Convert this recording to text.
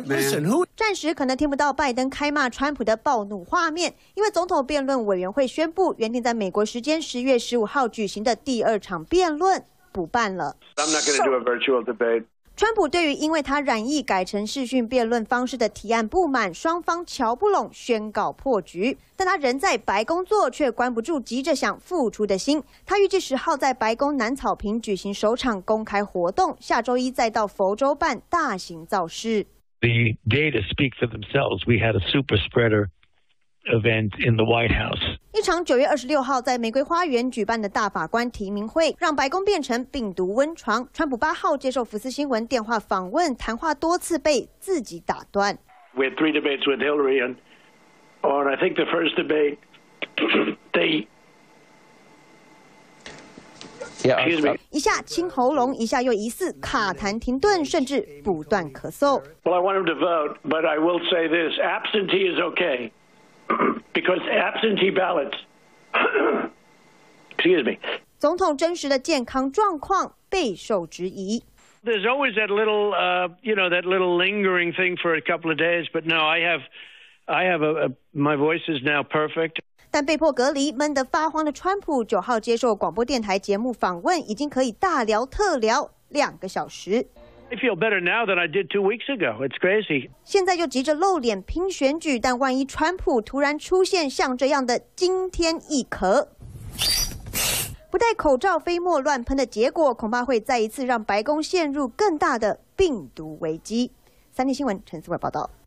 Listen, who? 暂时可能听不到拜登开骂川普的暴怒画面，因为总统辩论委员会宣布，原定在美国时间10月15号举行的第2场辩论补办了。 I'm not going to do a virtual debate. 川普对于因为他染疫改成视讯辩论方式的提案不满，双方瞧不拢，宣告破局。但他人在白宫做，却关不住急着想复出的心。他预计10号在白宫南草坪举行首场公开活动，下周1再到佛州办大型造势。 The data speak for themselves. We had a super spreader event in the White House. 一场9月26号在玫瑰花园举办的大法官提名会，让白宫变成病毒温床。川普8号接受福斯新闻电话访问，谈话多次被自己打断。 We had 3 debates with Hillary, and on I think the first debate, they. Excuse me. 一下清喉咙，一下又疑似卡痰停顿，甚至不断咳嗽。 Well, I want him to vote, but I will say this: absentee is okay. Because absentee ballots, excuse me. 总统真实的健康状况备受质疑。 There's always that little, that little lingering thing for a couple of days. But no, I have my voice is now perfect. 但被迫隔离、闷得发慌的川普9号接受广播电台节目访问，已经可以大聊特聊2个小时。 I feel better now than I did 2 weeks ago. It's crazy. 现在就急着露脸拼选举，但万一川普突然出现像这样的惊天一咳，不戴口罩飞沫乱喷的结果，恐怕会再一次让白宫陷入更大的病毒危机。3立新闻陈思伟报道。